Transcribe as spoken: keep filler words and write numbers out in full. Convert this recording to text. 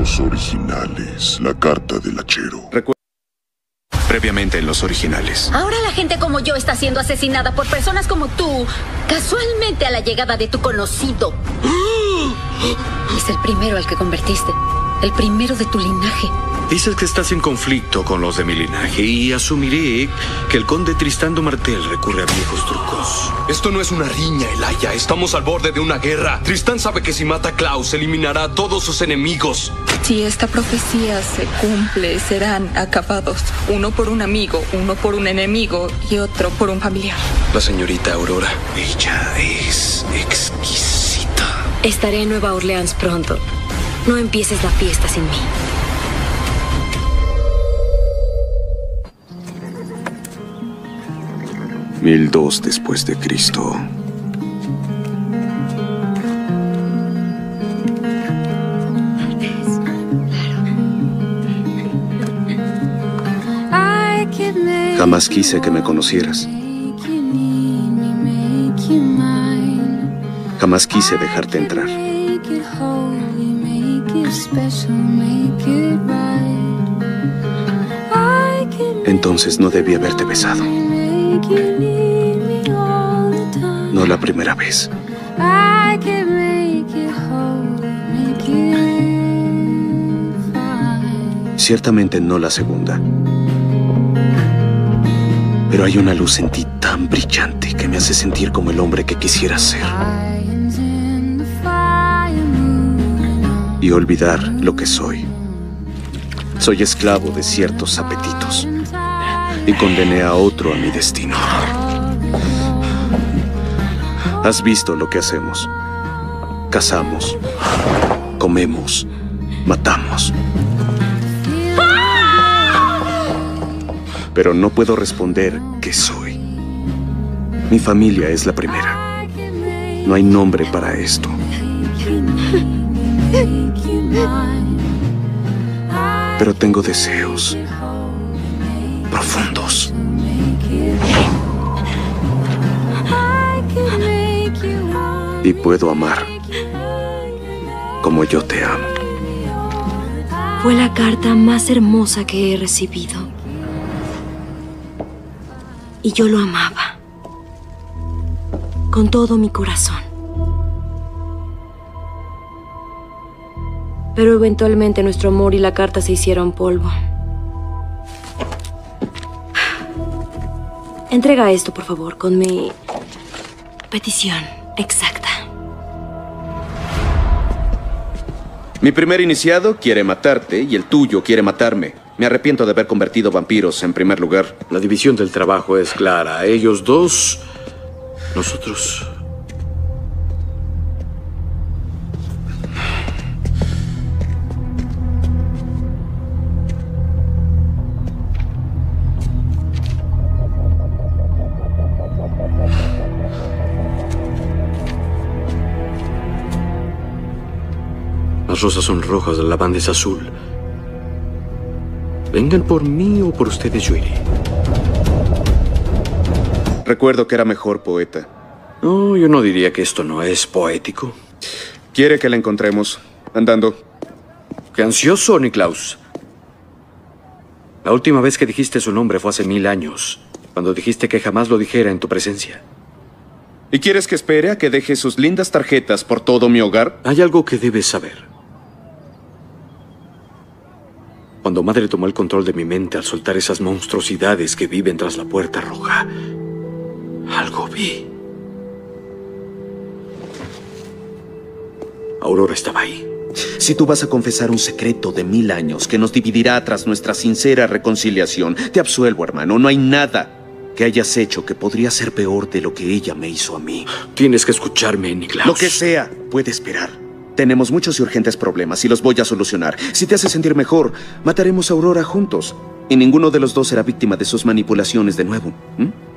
los originales, la carta del hachero. Recu Previamente en los originales. Ahora la gente como yo está siendo asesinada por personas como tú, casualmente a la llegada de tu conocido. Es el primero al que convertiste, el primero de tu linaje. Dices que estás en conflicto con los de mi linaje y asumiré que el conde Tristán do Martel recurre a viejos trucos. Esto no es una riña, Elia. Estamos al borde de una guerra. Tristán sabe que si mata a Klaus, eliminará a todos sus enemigos. Si esta profecía se cumple, serán acabados. Uno por un amigo, uno por un enemigo y otro por un familiar. La señorita Aurora. Ella es exquisita. Estaré en Nueva Orleans pronto. No empieces la fiesta sin mí. Mil dos después de Cristo. Jamás quise que me conocieras. Jamás quise dejarte entrar. Entonces no debí haberte besado. No la primera vez. Ciertamente no la segunda. Pero hay una luz en ti tan brillante que me hace sentir como el hombre que quisiera ser. Y olvidar lo que soy. Soy esclavo de ciertos apetitos. Y condené a otro a mi destino. Has visto lo que hacemos. Cazamos, comemos, matamos. Pero no puedo responder qué soy. Mi familia es la primera. No hay nombre para esto. Pero tengo deseos profundos. Y puedo amar como yo te amo. Fue la carta más hermosa que he recibido. Y yo lo amaba. Con todo mi corazón. Pero eventualmente nuestro amor y la carta se hicieron polvo. Entrega esto, por favor, con mi petición exacta. Mi primer iniciado quiere matarte y el tuyo quiere matarme. Me arrepiento de haber convertido vampiros en primer lugar. La división del trabajo es clara. Ellos dos, nosotros. Las rosas son rojas, la lavanda es azul. Vengan por mí o por ustedes, yo iré. Recuerdo que era mejor poeta. No, yo no diría que esto no es poético. ¿Quiere que la encontremos andando? Qué ansioso, Niklaus. La última vez que dijiste su nombre fue hace mil años, cuando dijiste que jamás lo dijera en tu presencia. ¿Y quieres que espere a que deje sus lindas tarjetas por todo mi hogar? Hay algo que debes saber. Cuando Madre tomó el control de mi mente al soltar esas monstruosidades que viven tras la puerta roja, algo vi. Aurora estaba ahí. Si tú vas a confesar un secreto de mil años que nos dividirá tras nuestra sincera reconciliación, te absuelvo, hermano. No hay nada que hayas hecho que podría ser peor de lo que ella me hizo a mí. Tienes que escucharme, Niklaus. Lo que sea puede esperar. Tenemos muchos y urgentes problemas y los voy a solucionar. Si te hace sentir mejor, mataremos a Aurora juntos. Y ninguno de los dos será víctima de sus manipulaciones de nuevo. ¿Mm?